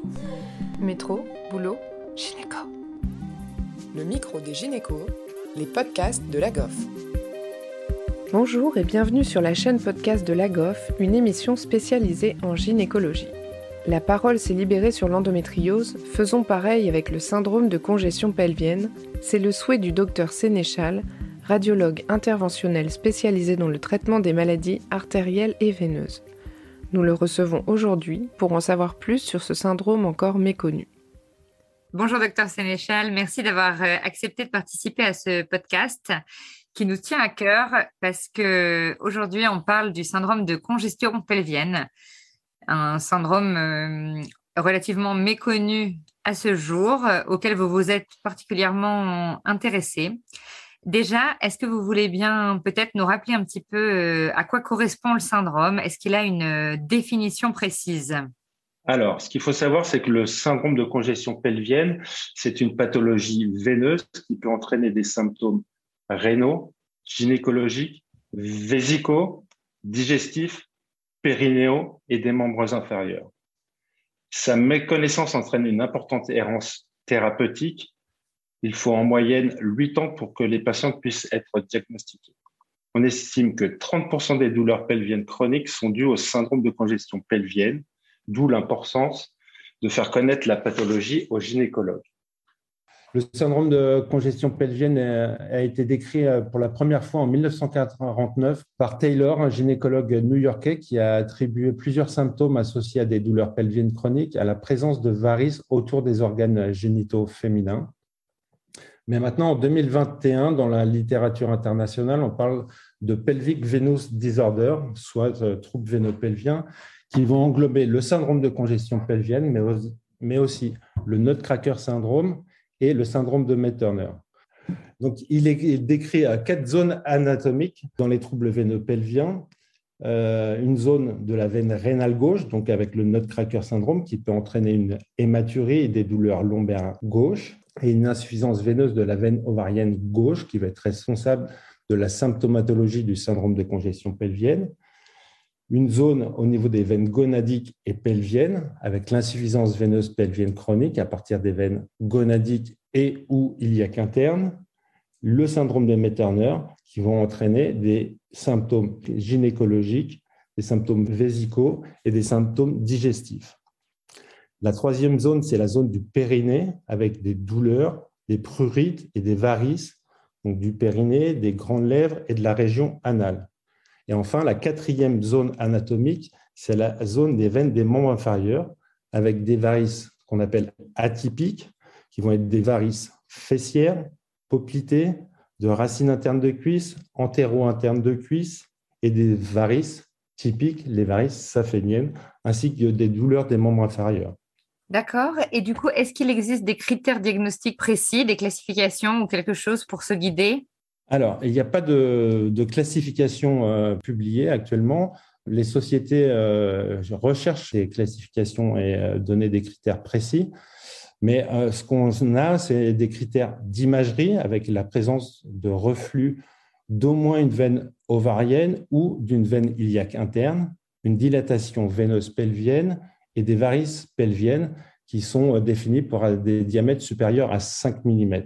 Métro, boulot, gynéco. Le micro des gynécos, les podcasts de la GOF. Bonjour et bienvenue sur la chaîne podcast de la GOF, une émission spécialisée en gynécologie. La parole s'est libérée sur l'endométriose, faisons pareil avec le syndrome de congestion pelvienne, c'est le souhait du docteur Sénéchal, radiologue interventionnel spécialisé dans le traitement des maladies artérielles et veineuses. Nous le recevons aujourd'hui pour en savoir plus sur ce syndrome encore méconnu. Bonjour docteur Sénéchal, merci d'avoir accepté de participer à ce podcast qui nous tient à cœur parce que aujourd'hui on parle du syndrome de congestion pelvienne, un syndrome relativement méconnu à ce jour, auquel vous vous êtes particulièrement intéressé. Déjà, est-ce que vous voulez bien peut-être nous rappeler un petit peu à quoi correspond le syndrome? Est-ce qu'il a une définition précise? Alors, ce qu'il faut savoir, c'est que le syndrome de congestion pelvienne, c'est une pathologie veineuse qui peut entraîner des symptômes rénaux, gynécologiques, vésicaux, digestifs, périnéaux et des membres inférieurs. Sa méconnaissance entraîne une importante errance thérapeutique. Il faut en moyenne 8 ans pour que les patientes puissent être diagnostiquées. On estime que 30% des douleurs pelviennes chroniques sont dues au syndrome de congestion pelvienne, d'où l'importance de faire connaître la pathologie aux gynécologues. Le syndrome de congestion pelvienne a été décrit pour la première fois en 1949 par Taylor, un gynécologue new-yorkais qui a attribué plusieurs symptômes associés à des douleurs pelviennes chroniques à la présence de varices autour des organes génitaux féminins. Mais maintenant, en 2021, dans la littérature internationale, on parle de pelvic venous disorder, soit troubles veinopelviens, qui vont englober le syndrome de congestion pelvienne, mais aussi le nutcracker syndrome et le syndrome de May-Turner. Donc, il est décrit à 4 zones anatomiques dans les troubles veinopelviens. Une zone de la veine rénale gauche, donc avec le nutcracker syndrome, qui peut entraîner une hématurie et des douleurs lombaires gauches, et une insuffisance veineuse de la veine ovarienne gauche, qui va être responsable de la symptomatologie du syndrome de congestion pelvienne. Une zone au niveau des veines gonadiques et pelviennes, avec l'insuffisance veineuse pelvienne chronique à partir des veines gonadiques et ou iliaques internes. Le syndrome de May-Turner, qui vont entraîner des symptômes gynécologiques, des symptômes vésicaux et des symptômes digestifs. La troisième zone, c'est la zone du périnée, avec des douleurs, des prurites et des varices, donc du périnée, des grandes lèvres et de la région anale. Et enfin, la quatrième zone anatomique, c'est la zone des veines des membres inférieurs, avec des varices qu'on appelle atypiques, qui vont être des varices fessières, poplitées, de racines internes de cuisse, antéro-internes de cuisse, et des varices typiques, les varices saphéniennes, ainsi que des douleurs des membres inférieurs. D'accord. Et du coup, est-ce qu'il existe des critères diagnostiques précis, des classifications ou quelque chose pour se guider? Alors, il n'y a pas de classification publiée actuellement. Les sociétés recherchent ces classifications et donnent des critères précis. Mais ce qu'on a, c'est des critères d'imagerie avec la présence de reflux d'au moins une veine ovarienne ou d'une veine iliaque interne, une dilatation veineuse pelvienne et des varices pelviennes qui sont définies pour des diamètres supérieurs à 5 mm.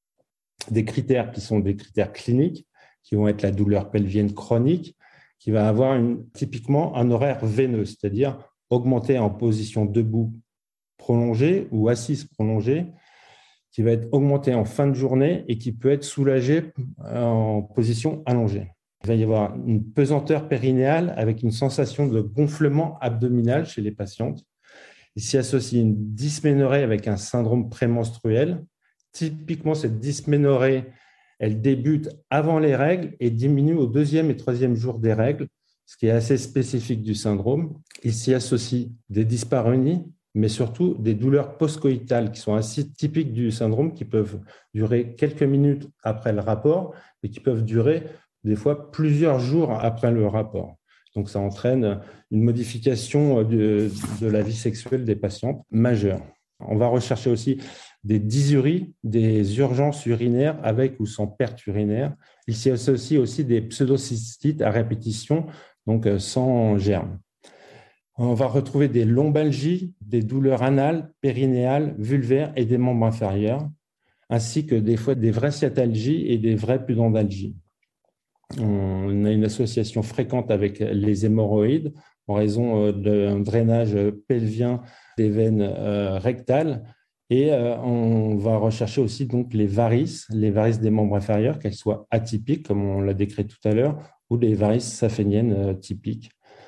Des critères qui sont des critères cliniques, qui vont être la douleur pelvienne chronique, qui va avoir typiquement un horaire veineux, c'est-à-dire augmenter en position debout prolongée ou assise prolongée, qui va être augmenté en fin de journée et qui peut être soulagé en position allongée. Il va y avoir une pesanteur périnéale avec une sensation de gonflement abdominal chez les patientes. Il s'y associe une dysménorrhée avec un syndrome prémenstruel. Typiquement, cette dysménorrhée, elle débute avant les règles et diminue au 2e et 3e jour des règles, ce qui est assez spécifique du syndrome. Il s'y associe des dyspareunies, mais surtout des douleurs postcoïtales qui sont assez typiques du syndrome, qui peuvent durer quelques minutes après le rapport et qui peuvent durer des fois plusieurs jours après le rapport. Donc, ça entraîne une modification de la vie sexuelle des patientes majeure. On va rechercher aussi des dysuries, des urgences urinaires avec ou sans perte urinaire. Il s'y associe aussi des pseudocystites à répétition, donc sans germe. On va retrouver des lombalgies, des douleurs anales, périnéales, vulvaires et des membres inférieurs, ainsi que des fois des vraies sciatalgies et des vraies pudendalgies. On a une association fréquente avec les hémorroïdes en raison d'un drainage pelvien des veines rectales. Et on va rechercher aussi donc les varices des membres inférieurs, qu'elles soient atypiques, comme on l'a décrit tout à l'heure, ou des varices saphéniennes typiques.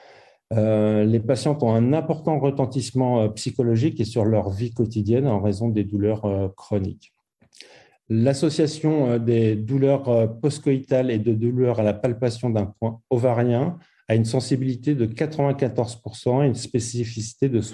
Les patientes ont un important retentissement psychologique et sur leur vie quotidienne en raison des douleurs chroniques. L'association des douleurs postcoïtales et de douleurs à la palpation d'un point ovarien a une sensibilité de 94% et une spécificité de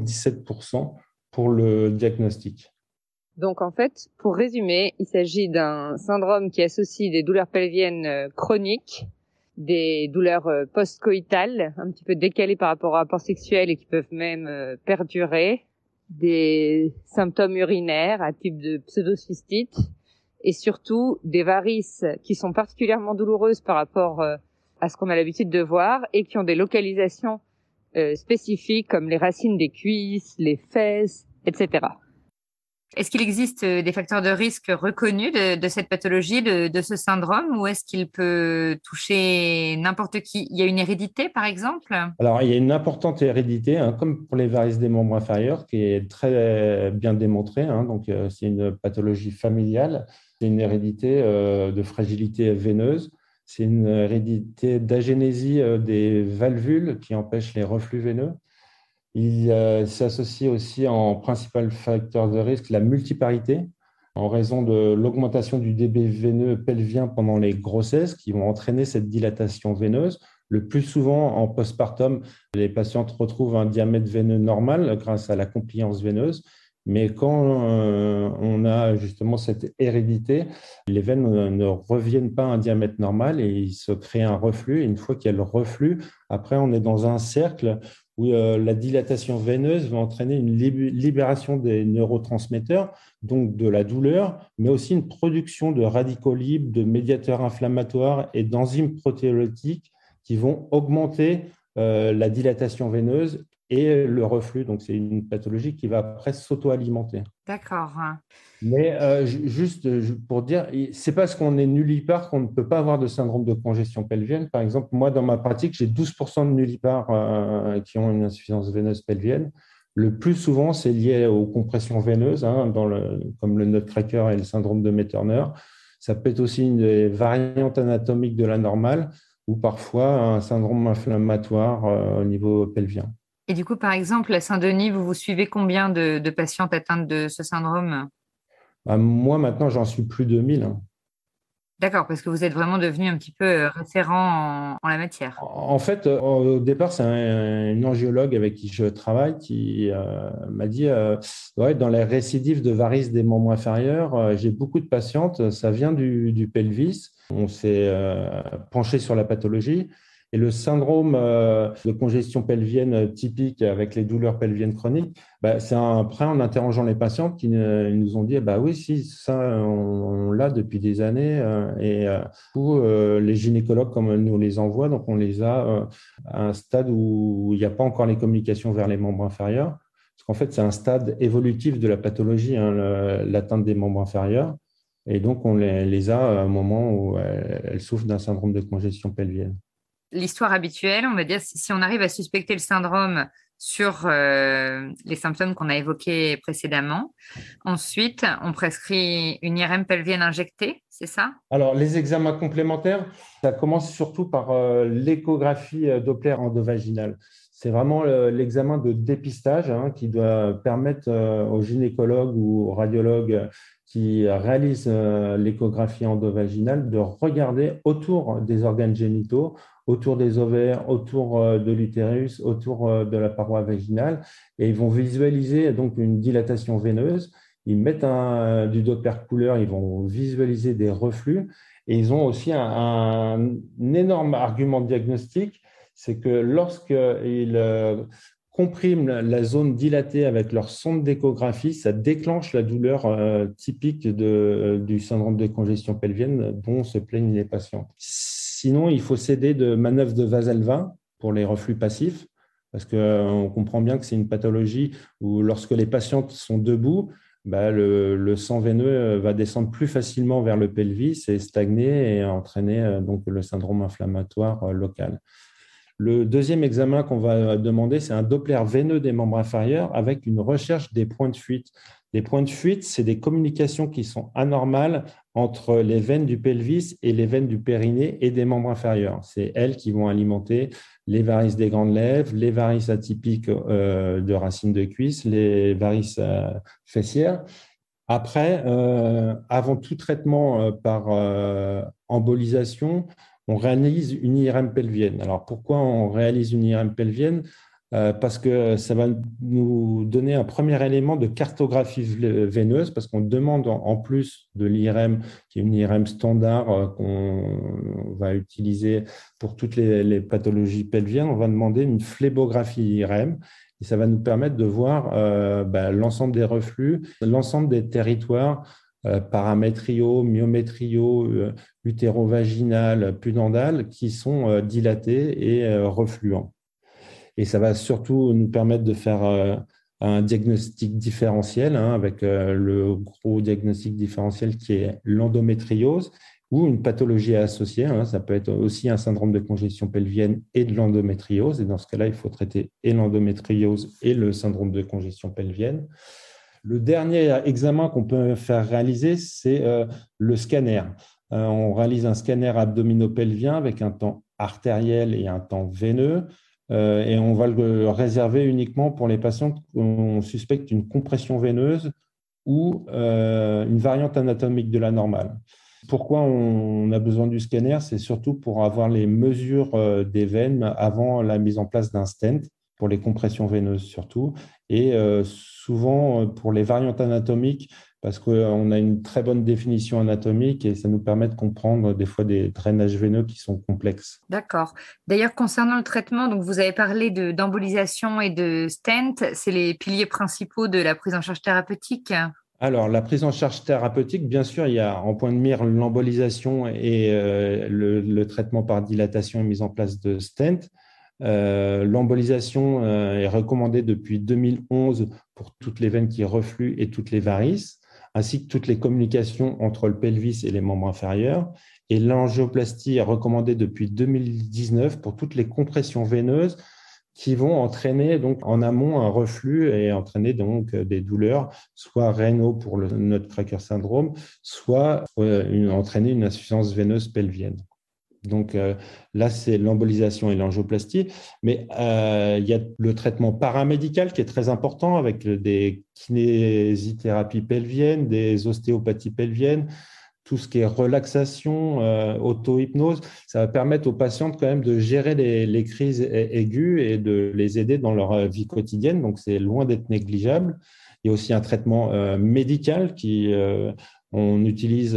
77% pour le diagnostic. Donc en fait, pour résumer, il s'agit d'un syndrome qui associe des douleurs pelviennes chroniques, des douleurs post-coïtales, un petit peu décalées par rapport au rapport sexuel et qui peuvent même perdurer, des symptômes urinaires à type de pseudocystite et surtout des varices qui sont particulièrement douloureuses par rapport à ce qu'on a l'habitude de voir et qui ont des localisations spécifiques comme les racines des cuisses, les fesses, etc. Est-ce qu'il existe des facteurs de risque reconnus de cette pathologie, de ce syndrome, ou est-ce qu'il peut toucher n'importe qui? Il y a une hérédité, par exemple? Alors, il y a une importante hérédité, comme pour les varices des membres inférieurs, qui est très bien démontrée. Donc, c'est une pathologie familiale. C'est une hérédité de fragilité veineuse. C'est une hérédité d'agénésie des valvules qui empêche les reflux veineux. Il s'associe aussi en principal facteur de risque la multiparité en raison de l'augmentation du débit veineux pelvien pendant les grossesses qui vont entraîner cette dilatation veineuse. Le plus souvent, en postpartum, les patientes retrouvent un diamètre veineux normal grâce à la compliance veineuse. Mais quand on a justement cette hérédité, les veines ne reviennent pas à un diamètre normal et il se crée un reflux. Et une fois qu'il y a le reflux, après, on est dans un cercle où la dilatation veineuse va entraîner une libération des neurotransmetteurs, donc de la douleur, mais aussi une production de radicaux libres, de médiateurs inflammatoires et d'enzymes protéolytiques qui vont augmenter la dilatation veineuse et le reflux. Donc, c'est une pathologie qui va après s'auto-alimenter. D'accord. Mais juste pour dire, c'est parce qu'on est nullipare qu'on ne peut pas avoir de syndrome de congestion pelvienne. Par exemple, moi, dans ma pratique, j'ai 12% de nullipares qui ont une insuffisance veineuse pelvienne. Le plus souvent, c'est lié aux compressions veineuses, comme le nutcracker et le syndrome de May-Turner. Ça peut être aussi une variante anatomique de la normale ou parfois un syndrome inflammatoire au niveau pelvien. Et du coup, par exemple, à Saint-Denis, vous suivez combien de patientes atteintes de ce syndrome? Moi, maintenant, j'en suis plus de 1000. D'accord, parce que vous êtes vraiment devenu un petit peu référent en la matière. En fait, au départ, c'est une angiologue avec qui je travaille qui m'a dit dans les récidives de varices des membres inférieurs, j'ai beaucoup de patientes, ça vient du pelvis. On s'est penché sur la pathologie. Et le syndrome de congestion pelvienne typique avec les douleurs pelviennes chroniques, c'est après, en interrogeant les patientes, qui nous ont dit oui, si, ça, on l'a depuis des années. Les gynécologues, comme nous les envoient, donc on les a à un stade où il n'y a pas encore les communications vers les membres inférieurs. Parce qu'en fait, c'est un stade évolutif de la pathologie, l'atteinte des membres inférieurs. Et donc, on les a à un moment où elles souffrent d'un syndrome de congestion pelvienne. L'histoire habituelle, on va dire, si on arrive à suspecter le syndrome sur les symptômes qu'on a évoqués précédemment, ensuite, on prescrit une IRM pelvienne injectée, c'est ça? Alors, les examens complémentaires, ça commence surtout par l'échographie Doppler endovaginale. C'est vraiment l'examen de dépistage qui doit permettre aux gynécologues ou aux radiologues qui réalisent l'échographie endovaginale de regarder autour des organes génitaux, autour des ovaires, autour de l'utérus, autour de la paroi vaginale, et ils vont visualiser donc une dilatation veineuse. Ils mettent du Doppler couleur, ils vont visualiser des reflux, et ils ont aussi un énorme argument diagnostique, c'est que lorsqu'ils compriment la zone dilatée avec leur sonde d'échographie, ça déclenche la douleur typique du syndrome de congestion pelvienne dont se plaignent les patients. Sinon, il faut s'aider de manœuvres de Vasalva pour les reflux passifs. parce qu'on comprend bien que c'est une pathologie où lorsque les patientes sont debout, le sang veineux va descendre plus facilement vers le pelvis et stagner et entraîner donc le syndrome inflammatoire local. Le deuxième examen qu'on va demander, c'est un Doppler veineux des membres inférieurs avec une recherche des points de fuite. Les points de fuite, c'est des communications qui sont anormales entre les veines du pelvis et les veines du périnée et des membres inférieurs. C'est elles qui vont alimenter les varices des grandes lèvres, les varices atypiques de racines de cuisse, les varices fessières. Après, avant tout traitement par embolisation, on réalise une IRM pelvienne. Alors, pourquoi on réalise une IRM pelvienne ? Parce que ça va nous donner un premier élément de cartographie veineuse, parce qu'on demande en plus de l'IRM, qui est une IRM standard qu'on va utiliser pour toutes les pathologies pelviennes, on va demander une phlébographie IRM. Et ça va nous permettre de voir l'ensemble des reflux, l'ensemble des territoires paramétriaux, myométriaux, utérovaginal, pudendal, qui sont dilatés et refluents. Et ça va surtout nous permettre de faire un diagnostic différentiel, avec le gros diagnostic différentiel qui est l'endométriose ou une pathologie associée. Ça peut être aussi un syndrome de congestion pelvienne et de l'endométriose. Et dans ce cas-là, il faut traiter et l'endométriose et le syndrome de congestion pelvienne. Le dernier examen qu'on peut faire réaliser, c'est le scanner. On réalise un scanner abdominopelvien avec un temps artériel et un temps veineux. Et on va le réserver uniquement pour les patients qu'on suspecte une compression veineuse ou une variante anatomique de la normale. Pourquoi on a besoin du scanner ? C'est surtout pour avoir les mesures des veines avant la mise en place d'un stent, pour les compressions veineuses surtout, et souvent pour les variantes anatomiques, parce qu'on a une très bonne définition anatomique et ça nous permet de comprendre des fois des drainages veineux qui sont complexes. D'accord. D'ailleurs, concernant le traitement, donc vous avez parlé d'embolisation et de stent, c'est les piliers principaux de la prise en charge thérapeutique. Alors, la prise en charge thérapeutique, bien sûr, il y a en point de mire l'embolisation et le traitement par dilatation et mise en place de stent. L'embolisation est recommandée depuis 2011 pour toutes les veines qui refluent et toutes les varices, ainsi que toutes les communications entre le pelvis et les membres inférieurs. Et l'angioplastie est recommandée depuis 2019 pour toutes les compressions veineuses qui vont entraîner donc en amont un reflux et entraîner donc des douleurs, soit rénaux pour le nutcracker syndrome, soit entraîner une insuffisance veineuse pelvienne. Donc là, c'est l'embolisation et l'angioplastie. Mais il y a le traitement paramédical qui est très important avec des kinésithérapies pelviennes, des ostéopathies pelviennes, tout ce qui est relaxation, auto-hypnose. Ça va permettre aux patientes quand même de gérer les crises aiguës et de les aider dans leur vie quotidienne. Donc, c'est loin d'être négligeable. Il y a aussi un traitement médical qui... on utilise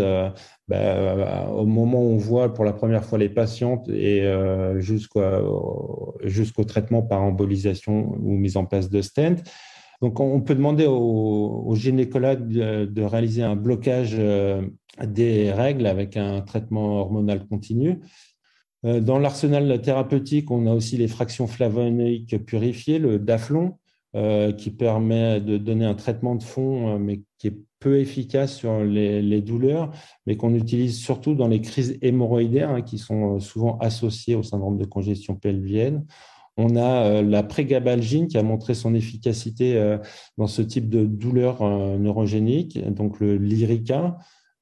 au moment où on voit pour la première fois les patientes et jusqu'au traitement par embolisation ou mise en place de stent. Donc, on peut demander au gynécologue de réaliser un blocage des règles avec un traitement hormonal continu. Dans l'arsenal thérapeutique, on a aussi les fractions flavonoïques purifiées, le Daflon, qui permet de donner un traitement de fond, mais qui est peu efficace sur les douleurs, mais qu'on utilise surtout dans les crises hémorroïdaires, qui sont souvent associées au syndrome de congestion pelvienne. On a la prégabalgine qui a montré son efficacité dans ce type de douleur neurogénique, donc le Lyrica.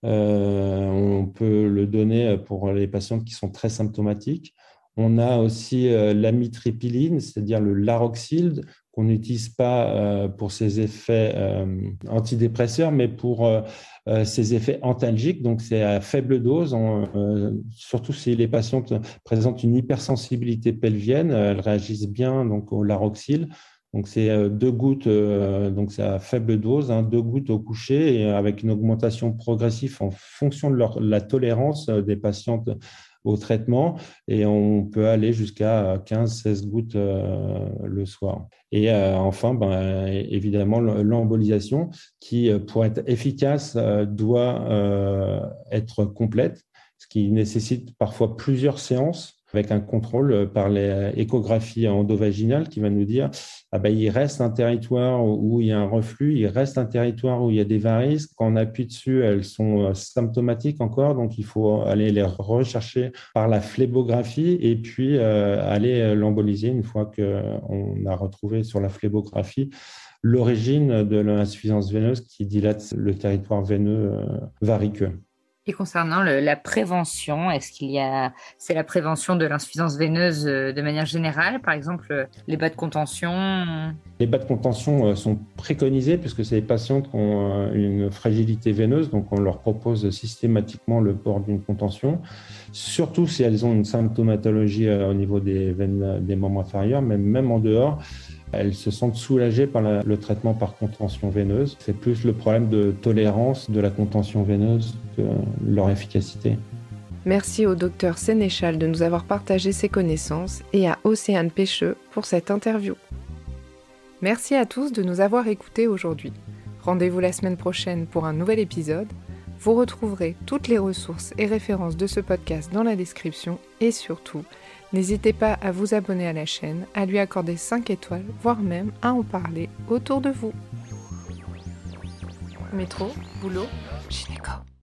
On peut le donner pour les patientes qui sont très symptomatiques. On a aussi l'amitriptyline, c'est-à-dire le Laroxil, qu'on n'utilise pas pour ses effets antidépresseurs, mais pour ses effets antalgiques. Donc, c'est à faible dose, surtout si les patientes présentent une hypersensibilité pelvienne, elles réagissent bien donc, au Laroxil. Donc, c'est 2 gouttes, donc c'est à faible dose, 2 gouttes au coucher, et avec une augmentation progressive en fonction de la tolérance des patientes au traitement, et on peut aller jusqu'à 15-16 gouttes le soir. Et enfin, évidemment, l'embolisation qui, pour être efficace, doit être complète, ce qui nécessite parfois plusieurs séances. avec un contrôle par l'échographie endovaginale qui va nous dire il reste un territoire où il y a un reflux, il reste un territoire où il y a des varices. Quand on appuie dessus, elles sont symptomatiques encore, donc il faut aller les rechercher par la phlébographie et puis aller l'emboliser une fois qu'on a retrouvé sur la phlébographie l'origine de l'insuffisance veineuse qui dilate le territoire veineux variqueux. Et concernant la prévention, c'est la prévention de l'insuffisance veineuse de manière générale, par exemple les bas de contention? Les bas de contention sont préconisés puisque c'est des patients qui ont une fragilité veineuse, donc on leur propose systématiquement le port d'une contention, surtout si elles ont une symptomatologie au niveau des veines des membres inférieurs, mais même en dehors. Elles se sentent soulagées par le traitement par contention veineuse. C'est plus le problème de tolérance de la contention veineuse que leur efficacité. Merci au Dr Sénéchal de nous avoir partagé ses connaissances et à Océane Pêcheux pour cette interview. Merci à tous de nous avoir écoutés aujourd'hui. Rendez-vous la semaine prochaine pour un nouvel épisode. Vous retrouverez toutes les ressources et références de ce podcast dans la description et surtout, n'hésitez pas à vous abonner à la chaîne, à lui accorder 5 étoiles, voire même à en parler autour de vous. Métro, boulot, gynéco.